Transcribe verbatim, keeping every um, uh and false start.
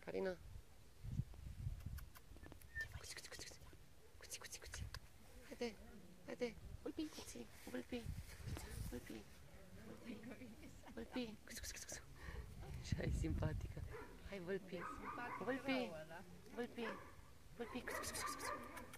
Carina. Cuți, cuți, cuți, cuți. Cuți, cuți, cuți. Haide, haide. Vulpi, cuți, vulpi. Vulpi. Vulpi. Vulpi. Cuți, cuți, cuți, cuți. Așa e simpatică. Hai, vulpi. Vulpi. Vulpi. Vulpi. Cuți, cuți, cuți, cuți.